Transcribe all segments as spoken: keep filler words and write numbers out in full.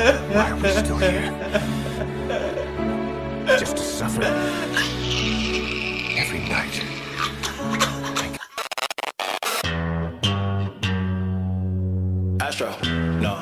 Why are we still here? Just to suffer every night. Astro, no.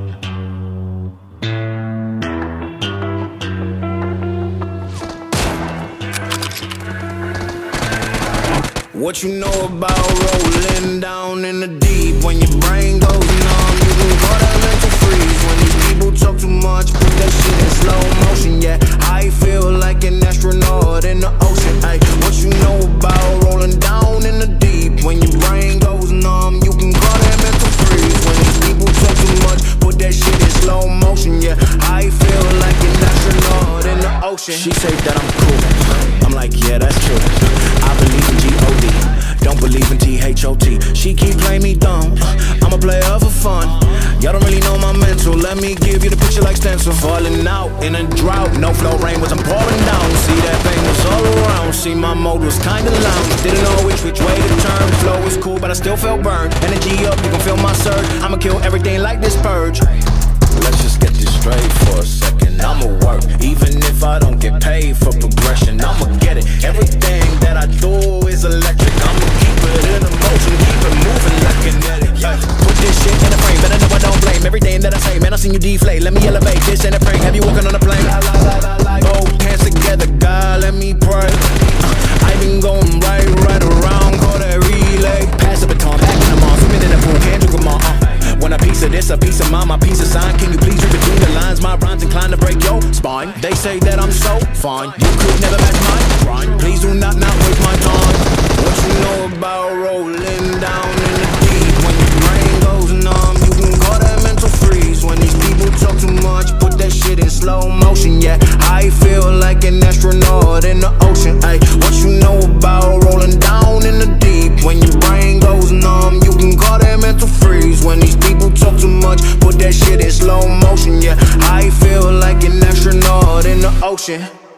What you know about rolling down in the deep? When your brain goes numb, you can call that mental freeze. When these people talk too much, put that shit in slow motion. Yeah, I feel like an astronaut in the ocean. Ay, what you know about rolling down in the deep? When your brain goes numb, you can call that mental freeze. When these people talk too much, put that shit in slow motion. Yeah, I feel like an astronaut in the ocean. She say that I'm cool, I'm like, yeah, that's true. I believe in G O D, don't believe in T H O T. She keep playing me dumb, I'm a player for fun. Y'all don't really know my mental, let me give you the picture like stencil. Falling out in a drought, no flow rain was I'm pouring down. See that pain was all around, see my mode was kinda lounge. Didn't know which which way to turn, flow was cool but I still felt burned. Energy up, you can feel my surge, I'ma kill everything like this purge. Let's just get this straight for a second, I'ma work, even if I don't get paid for progression. I'ma get it, everything that I do is electric. I'ma keep it in motion, keep it moving like kinetic. Yeah. Put this shit in a frame, better know I don't blame everything that I say. Man, I seen you deflate, let me elevate this in a frame. Have you walking on a plane? La, la, la, la, la. Both hands together, God, let me pray. uh, I been going right, right around, call that relay. Pass the baton, packing them on, swimming in the pool, can't drink them all. uh. When a piece of this, a piece of mine, my piece of sign. Can you please read between the lines? My rhymes inclined to break your spine. They say that I'm so fine, you could never match my grind. Please do not not waste my time. What you know about rolling down in the deep? When your brain goes numb, you can call that mental freeze. When these people talk too much, put that shit in slow motion. Yeah, I feel like an astronaut in the ocean. Ay, what you know about rolling down in the deep? When your brain goes numb, you can call that mental freeze. When these people talk too much, put that shit in slow motion. Yeah, I feel like an astronaut in the ocean.